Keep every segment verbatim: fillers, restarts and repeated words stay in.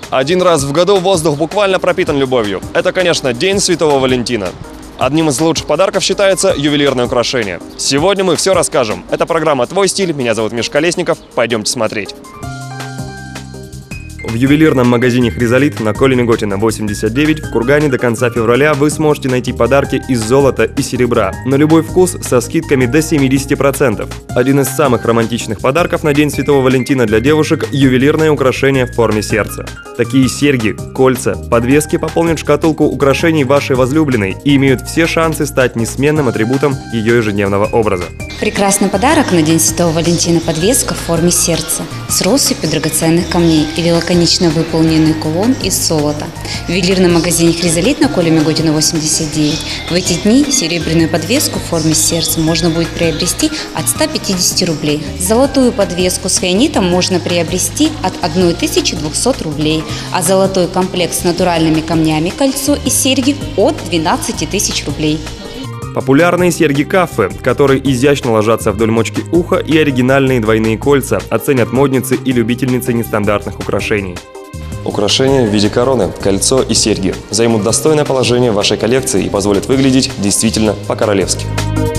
Один раз в году воздух буквально пропитан любовью. Это, конечно, День Святого Валентина. Одним из лучших подарков считается ювелирное украшение. Сегодня мы все расскажем. Это программа «Твой стиль». Меня зовут Миша Колесников. Пойдемте смотреть. В ювелирном магазине «Хризолит» на Коли Миготина, восемьдесят девять в Кургане до конца февраля вы сможете найти подарки из золота и серебра на любой вкус со скидками до семидесяти процентов. Один из самых романтичных подарков на День Святого Валентина для девушек – ювелирное украшение в форме сердца. Такие серьги, кольца, подвески пополнят шкатулку украшений вашей возлюбленной и имеют все шансы стать несменным атрибутом ее ежедневного образа. Прекрасный подарок на День Святого Валентина – подвеска в форме сердца с россыпью драгоценных камней или лаконично выполненный кулон из золота. В ювелирном магазине «Хризолит» на Коли Миготина, восемьдесят девять в эти дни серебряную подвеску в форме сердца можно будет приобрести от ста пятидесяти рублей. Золотую подвеску с фианитом можно приобрести от тысячи двухсот рублей, а золотой комплект с натуральными камнями, кольцо и серьги от двенадцати тысяч рублей. Популярные серьги-каффы, которые изящно ложатся вдоль мочки уха, и оригинальные двойные кольца оценят модницы и любительницы нестандартных украшений. Украшения в виде короны, кольцо и серьги займут достойное положение в вашей коллекции и позволят выглядеть действительно по-королевски.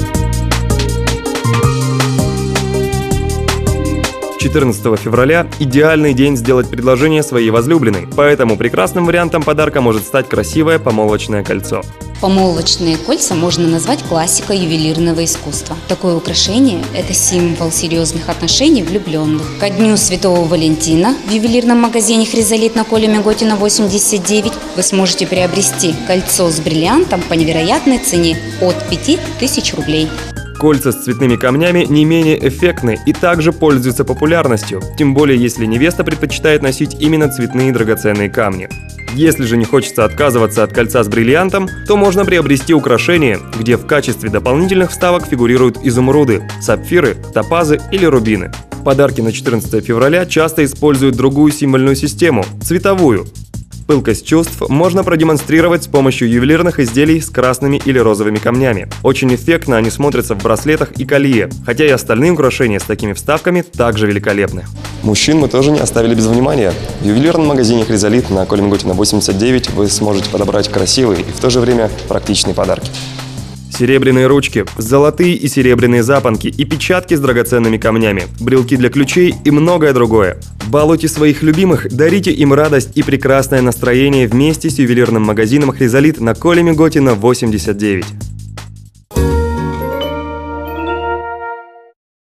четырнадцатого февраля – идеальный день сделать предложение своей возлюбленной, поэтому прекрасным вариантом подарка может стать красивое помолвочное кольцо. Помолвочные кольца можно назвать классикой ювелирного искусства. Такое украшение – это символ серьезных отношений влюбленных. Ко дню Святого Валентина в ювелирном магазине «Хризолит» на Коли Миготина, восемьдесят девять вы сможете приобрести кольцо с бриллиантом по невероятной цене от пяти тысяч рублей. Кольца с цветными камнями не менее эффектны и также пользуются популярностью, тем более если невеста предпочитает носить именно цветные драгоценные камни. Если же не хочется отказываться от кольца с бриллиантом, то можно приобрести украшение, где в качестве дополнительных вставок фигурируют изумруды, сапфиры, топазы или рубины. Подарки на четырнадцатое февраля часто используют другую символьную систему – цветовую. Пылкость чувств можно продемонстрировать с помощью ювелирных изделий с красными или розовыми камнями. Очень эффектно они смотрятся в браслетах и колье, хотя и остальные украшения с такими вставками также великолепны. Мужчин мы тоже не оставили без внимания. В ювелирном магазине «Хризолит» на Коли Миготина, восемьдесят девять вы сможете подобрать красивые и в то же время практичные подарки. Серебряные ручки, золотые и серебряные запонки и печатки с драгоценными камнями, брелки для ключей и многое другое. Балуйте своих любимых, дарите им радость и прекрасное настроение вместе с ювелирным магазином «Хризолит» на Коли Миготина, восемьдесят девять.